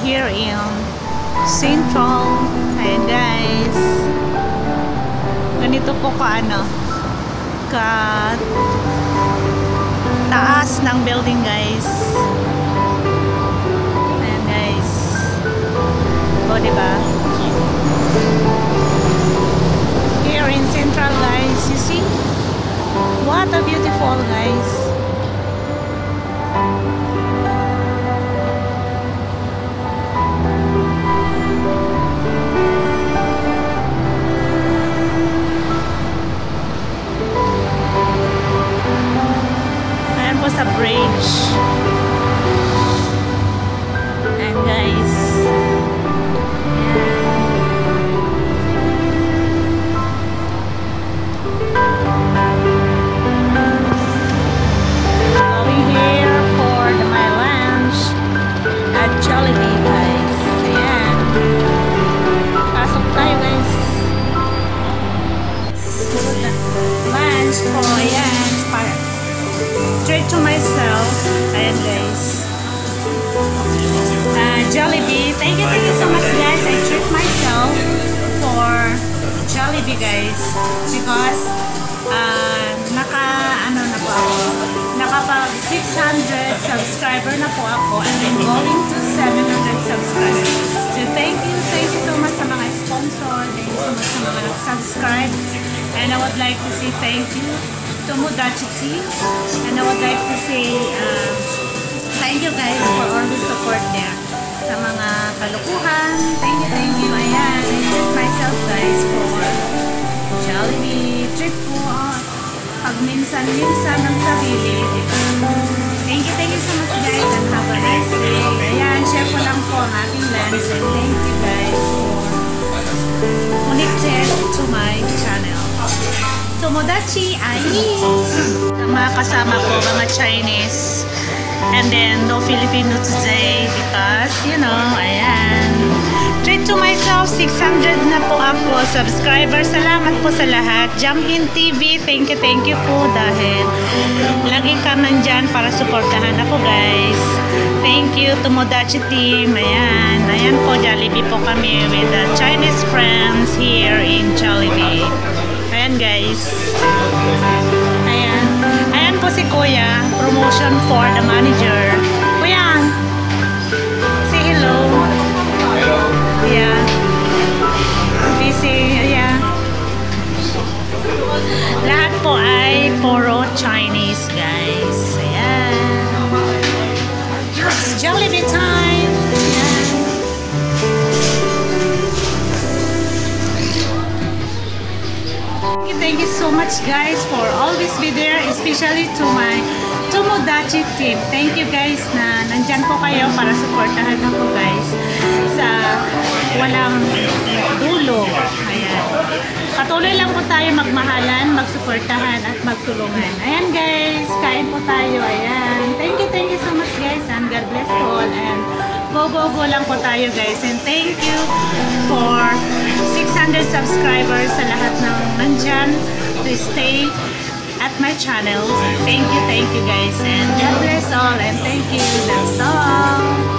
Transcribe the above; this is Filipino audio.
here in Central. Ayan guys. Ganito po ka taas ng building guys. Ayan guys. O diba? Here in Central guys, you see? What a beautiful guys. Ayan po sa bridge. Ayan guys. Treat to myself. Ayan guys. Jollibee. Thank you so much guys. I treat myself for Jollibee guys because nakapag 600 subscriber na po ako and I'm going to 700 subscribers. So thank you so much sa mga sponsor. Thank you so much sa mga nag-subscribe. And I would like to say thank you to Tomodachi team, and I would like to say thank you guys for all the support there sa mga kalukuhan. Thank you. Ayan, I treat myself guys for Jollibee. Treat po pag minsan-minsan ng sarili, diba? Thank you so much guys and have a nice day. Ayan, share ko lang po ang ating lunch and thank you guys for connected to my channel. Tomodachi ai. Ang mga kasama ko, mga Chinese. And then, no Filipino today because, you know, ayan. Treat to myself, 600 na po ako. Subscriber, salamat po sa lahat. Jump-in TV, thank you po dahil lagi ka nandyan para supportahan ako guys. Thank you, Tomodachi team. Ayan, ayan po, Jollibee po kami with the Chinese friends here in Jollibee. Ayan guys. Ayan po si Kuya. Promotion for the manager. Kuya, say hello. Hello. Yeah. Busy. Yeah. Lahat po ay puro Chinese guys. Ayan. It's Jollibee time. Ayan. Thank you so much guys for always be there, especially to my Tomodachi team. Thank you guys na nandyan po kayo para supportahan ako guys sa walang dulo. Ayan. Patuloy lang po tayo magmahalan, magsuportahan at magtulungan. Ayan guys, kain po tayo. Ayan. Thank you so much guys and God bless you all and go lang po tayo guys and thank you for 600 subscribers sa lahat ng nandyan to stay at my channel. Thank you guys and God bless all and thank you. That's all.